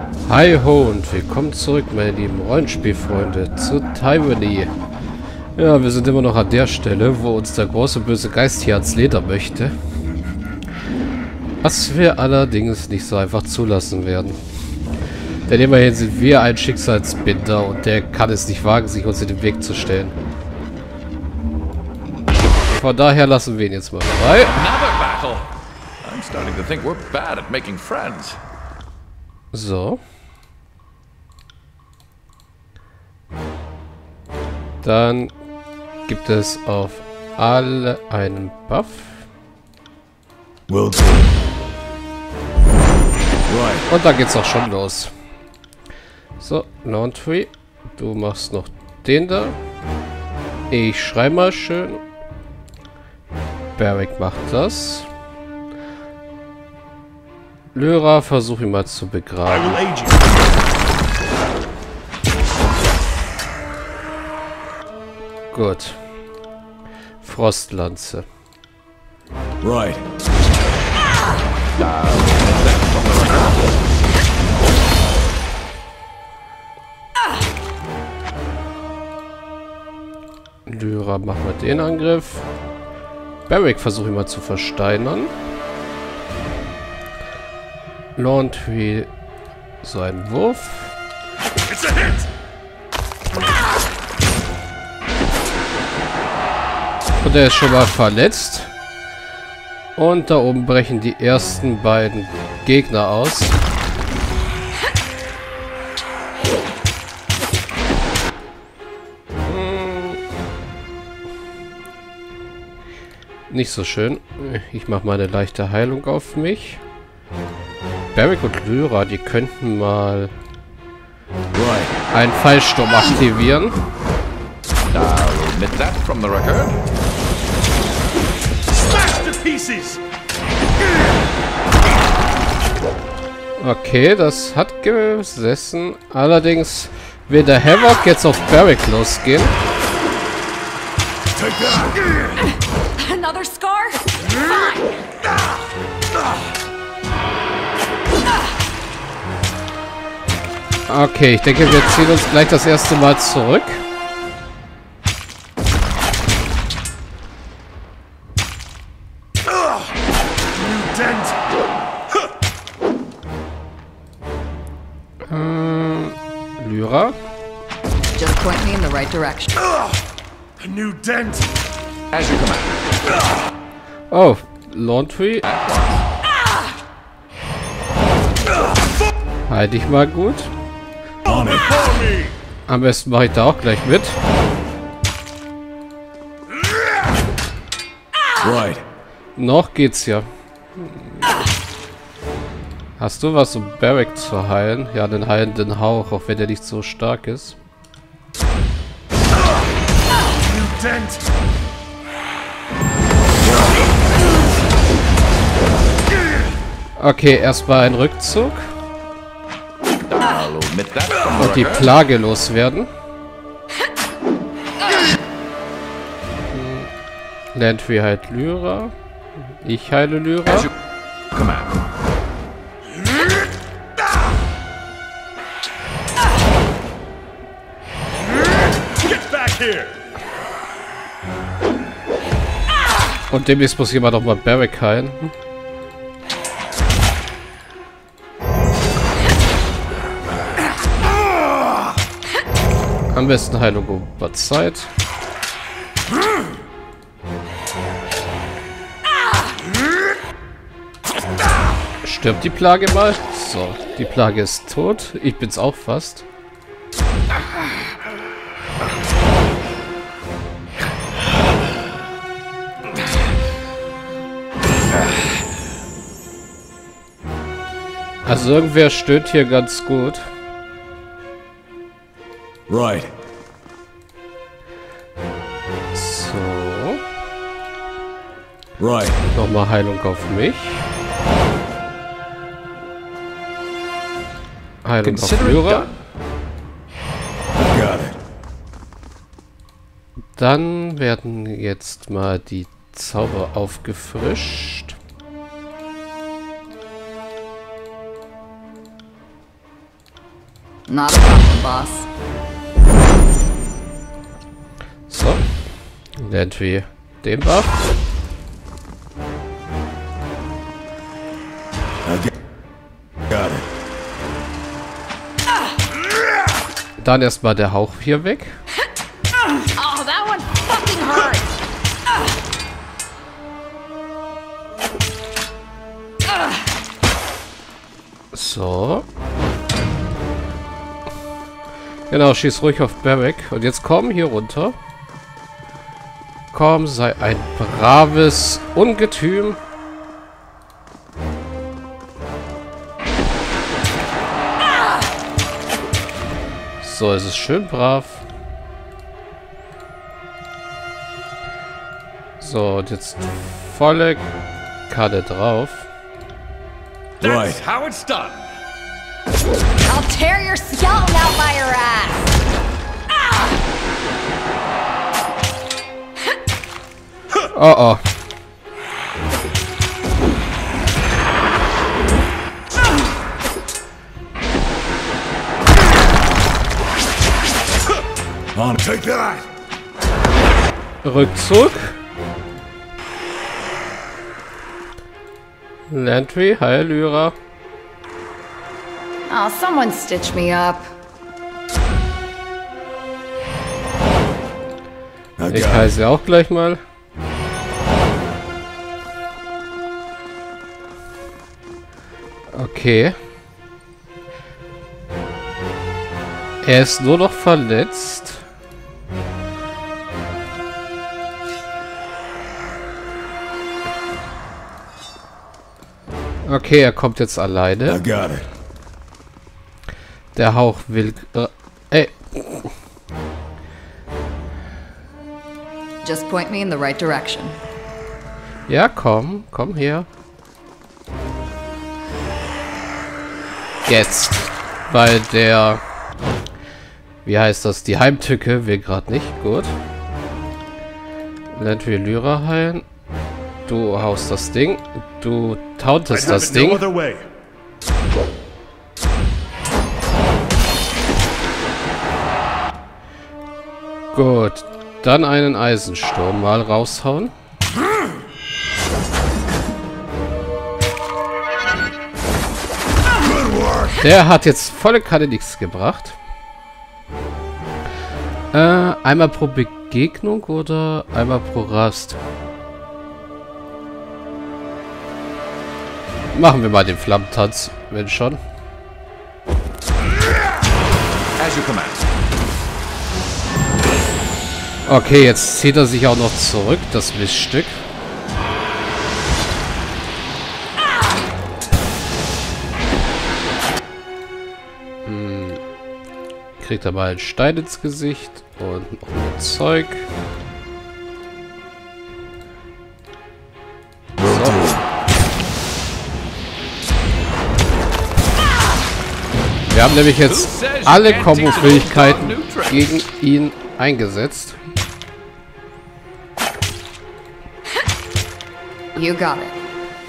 Hi ho und willkommen zurück, meine lieben Rollenspielfreunde, zu Taiwanese. Ja, wir sind immer noch an der Stelle, wo uns der große böse Geist hier ans Leder möchte. Was wir allerdings nicht so einfach zulassen werden. Denn immerhin sind wir ein Schicksalsbinder und der kann es nicht wagen, sich uns in den Weg zu stellen. Von daher lassen wir ihn jetzt mal frei. So. Dann gibt es auf alle einen Buff. Und dann geht's auch schon los. So, Laundry. Du machst noch den da. Ich schreibe mal schön. Barrick macht das. Lyra, versuche ihn mal zu begraben. Gut. Frostlanze. Right. Lyra, mach mal den Angriff. Barrick versuche ich mal zu versteinern. Laundry, so ein Wurf. Und er ist schon mal verletzt. Und da oben brechen die ersten beiden Gegner aus. Nicht so schön. Ich mache mal eine leichte Heilung auf mich. Barrick und Lyra, die könnten mal einen Fallsturm aktivieren. Okay, das hat gesessen. Allerdings wird der Havoc jetzt auf Barrick losgehen. Another scar? Okay, ich denke, wir ziehen uns gleich das erste Mal zurück. Lyra. Just point me in the right direction. A new dent. As you command. Oh, Laundry. Halt dich mal gut. Am besten mache ich da auch gleich mit. Right. Noch geht's ja. Hast du was, um Barrick zu heilen? Ja, den heilenden Hauch, auch wenn der nicht so stark ist. Okay, erstmal ein Rückzug. Und die Plage loswerden. Laundry heilt Lyra. Ich heile Lyra. Und demnächst muss jemand auch mal Barrick heilen. Am besten Heilung über Zeit. Stirbt die Plage mal? So, die Plage ist tot. Ich bin's auch fast. Also irgendwer stöhnt hier ganz gut. Right. So. Right. Nochmal Heilung auf mich. Heilung auf Lyra. Got it. Dann werden jetzt mal die Zauber aufgefrischt. Not a problem, boss. So. Irgendwie den Buff. Got it. Dann erstmal der Hauch hier weg. Oh, that one fucking hurt. So. Genau, schieß ruhig auf Barrick. Und jetzt komm hier runter. Komm, sei ein braves Ungetüm. So, es ist schön brav. So, und jetzt volle Karte drauf. That's how it's done. I'll tear your skeleton out by your ass. Oh oh. On, take that. Rückzug. Landry, Heil Lyra. Oh, someone stitch me up. Ich heile sie auch gleich mal. Okay. Er ist nur noch verletzt. Okay, er kommt jetzt alleine. I got it. Der Hauch will... ey. Just point me in the right direction. Ja, komm. Komm her. Jetzt. Weil der... Wie heißt das? Die Heimtücke will gerade nicht. Gut. Landry Lyra heilen. Du haust das Ding. Du tauntest das Ding. Gut. Dann einen Eisensturm mal raushauen. Der hat jetzt volle Kanne nichts gebracht. Einmal pro Begegnung oder einmal pro Rast? Machen wir mal den Flammentanz, wenn schon. As you command. Okay, jetzt zieht er sich auch noch zurück, das Miststück. Kriegt er mal einen Stein ins Gesicht und noch mehr Zeug. So. Wir haben nämlich jetzt alle Kombo-Fähigkeiten gegen ihn eingesetzt. You got it.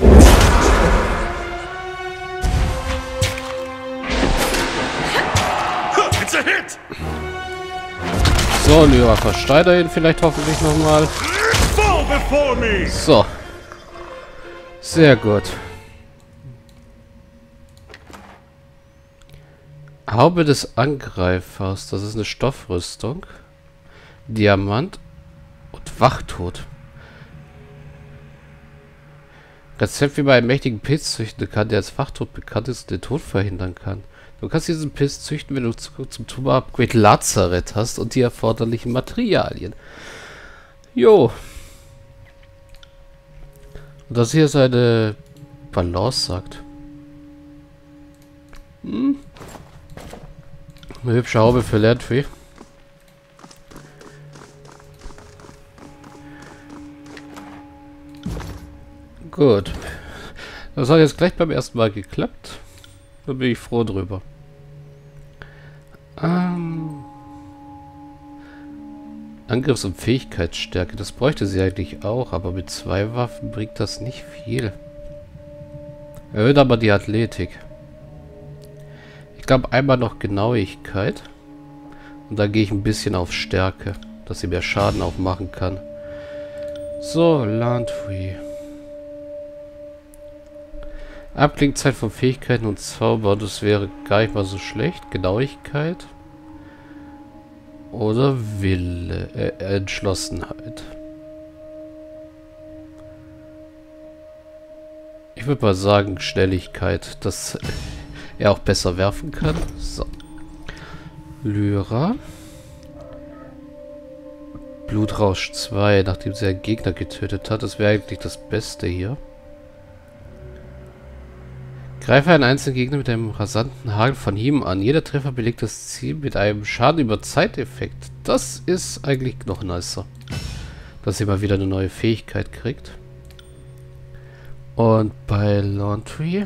It's a hit. So, Lyra, versteiner ihn vielleicht hoffentlich nochmal. Fall before me. So. Sehr gut. Haube des Angreifers. Das ist eine Stoffrüstung. Diamant und Wachtod. Rezept, wie man einen mächtigen Pilz züchten kann, der als Wachtod bekannt ist und den Tod verhindern kann. Du kannst diesen Pilz züchten, wenn du zum Tumor-Upgrade Lazarett hast und die erforderlichen Materialien. Jo. Und das hier seine Balance sagt. Eine hübsche Haube für Landry. Gut. Das hat jetzt gleich beim ersten Mal geklappt. Da bin ich froh drüber. Angriffs- und Fähigkeitsstärke. Das bräuchte sie eigentlich auch, aber mit 2 Waffen bringt das nicht viel. Erhöht aber die Athletik. Ich glaube einmal noch Genauigkeit. Und dann gehe ich ein bisschen auf Stärke, dass sie mehr Schaden auch machen kann. So, Landry. Abklingzeit von Fähigkeiten und Zauber, das wäre gar nicht mal so schlecht. Genauigkeit. Oder Wille, Entschlossenheit. Ich würde mal sagen Schnelligkeit, dass er auch besser werfen kann. So. Lyra. Blutrausch 2, nachdem sie einen Gegner getötet hat. Das wäre eigentlich das Beste hier. Greife einen einzelnen Gegner mit einem rasanten Hagel von Hieben an. Jeder Treffer belegt das Ziel mit einem Schaden über Zeiteffekt. Das ist eigentlich noch nicer. Dass sie mal wieder eine neue Fähigkeit kriegt. Und bei Laundry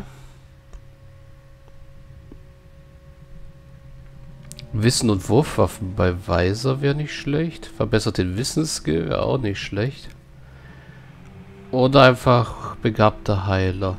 Wissen und Wurfwaffen bei Weiser wäre nicht schlecht. Verbessert den Wissensskill wäre auch nicht schlecht. Oder einfach begabter Heiler.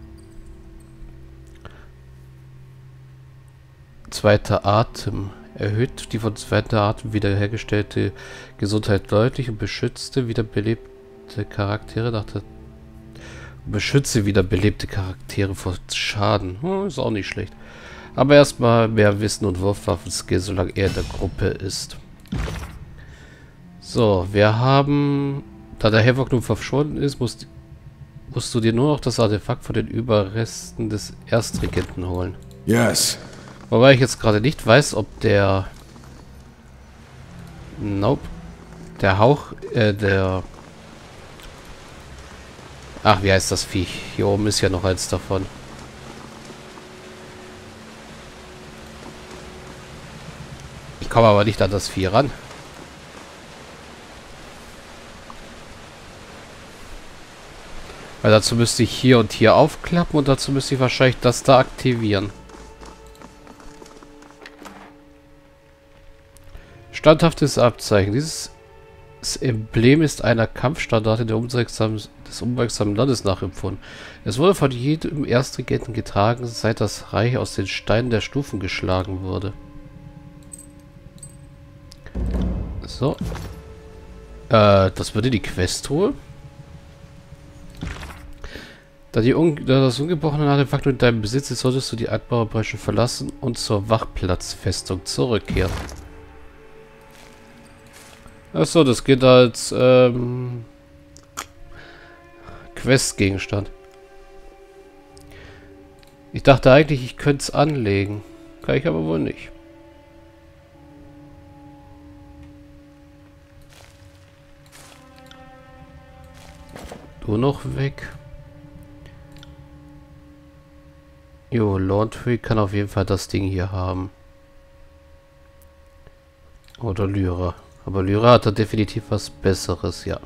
Zweiter Atem. Erhöht die von zweiter Atem wiederhergestellte Gesundheit deutlich und beschützte wiederbelebte Charaktere nach der Beschütze wiederbelebte Charaktere vor Schaden. Ist auch nicht schlecht. Aber erstmal mehr Wissen und Wurfwaffen-Skill, solange er in der Gruppe ist. So, wir haben... Da der Havoc nun verschwunden ist, musst du dir nur noch das Artefakt von den Überresten des Erstregenten holen. Yes. Wobei ich jetzt gerade nicht weiß, ob der... Nope. Der Hauch... der... Ach, wie heißt das Viech? Hier oben ist ja noch eins davon. Ich komme aber nicht an das Vieh ran. Weil dazu müsste ich hier und hier aufklappen und dazu müsste ich wahrscheinlich das da aktivieren. Standhaftes Abzeichen. Dieses Emblem ist einer Kampfstandarte des unbeugsamen Landes nachempfunden. Es wurde von jedem Erstregenten getragen, seit das Reich aus den Steinen der Stufen geschlagen wurde. So. Das würde die Quest holen. Da das ungebrochene Artefakt in deinem Besitz ist, solltest du die Altmauerbreche verlassen und zur Wachplatzfestung zurückkehren. Achso, das geht als Questgegenstand. Ich dachte eigentlich, ich könnte es anlegen. Kann ich aber wohl nicht. Du noch weg. Jo, Laundry kann auf jeden Fall das Ding hier haben. Oder Lyra. Aber Lyra hat da definitiv was Besseres, ja.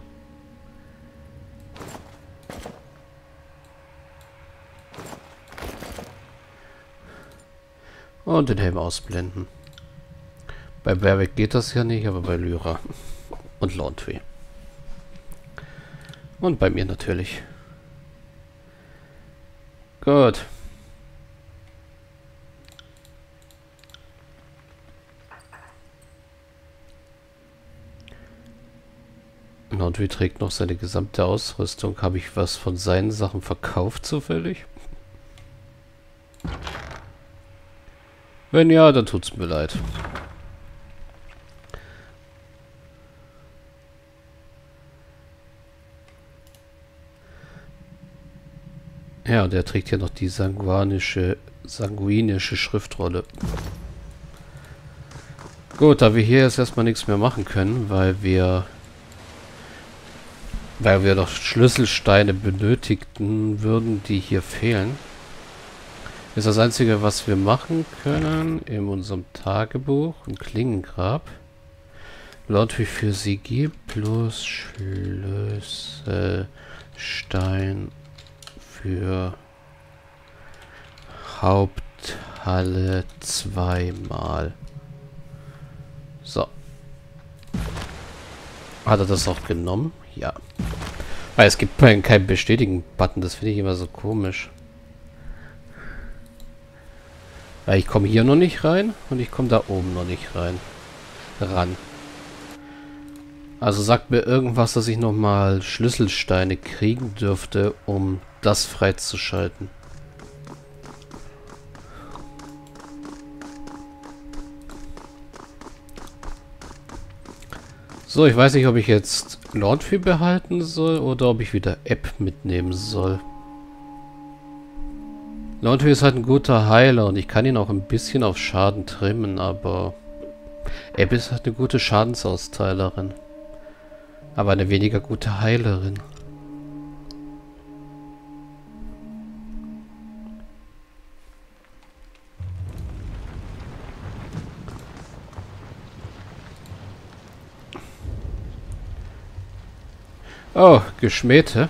Und den Helm ausblenden. Bei Berwick geht das ja nicht, aber bei Lyra und Laundry. Und bei mir natürlich. Gut. Laundry trägt noch seine gesamte Ausrüstung. Habe ich was von seinen Sachen verkauft zufällig? Wenn ja, dann tut's mir leid. Ja, und er trägt ja noch die sanguinische Schriftrolle. Gut, da wir hier jetzt erstmal nichts mehr machen können, weil wir noch Schlüsselsteine benötigten würden, die hier fehlen, ist das Einzige, was wir machen können, in unserem Tagebuch ein Klingengrab. Laut wie für Sigie plus Schlüsselstein für Haupthalle zweimal. So. Hat er das auch genommen? Ja. Weil es gibt keinen Bestätigen-Button. Das finde ich immer so komisch. Weil ich komme hier noch nicht rein und ich komme da oben noch nicht ran. Also sagt mir irgendwas, dass ich nochmal Schlüsselsteine kriegen dürfte, um das freizuschalten. So, ich weiß nicht, ob ich jetzt Laundry behalten soll oder ob ich wieder App mitnehmen soll. Laundry ist halt ein guter Heiler und ich kann ihn auch ein bisschen auf Schaden trimmen, aber App ist halt eine gute Schadensausteilerin. Aber eine weniger gute Heilerin. Oh, Geschmähte.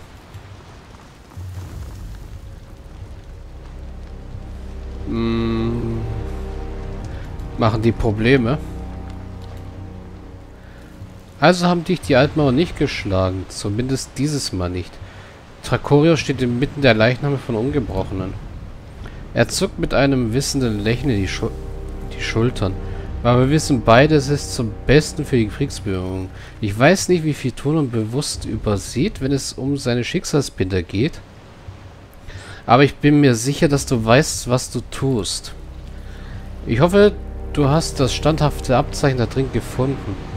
Machen die Probleme. Also haben dich die Altmauer nicht geschlagen. Zumindest dieses Mal nicht. Tracorio steht inmitten der Leichname von Ungebrochenen. Er zuckt mit einem wissenden Lächeln die Schultern. Aber wir wissen beide, es ist zum Besten für die Kriegsführung. Ich weiß nicht, wie viel Tunon bewusst übersieht, wenn es um seine Schicksalsbinder geht. Aber ich bin mir sicher, dass du weißt, was du tust. Ich hoffe, du hast das standhafte Abzeichen da drin gefunden.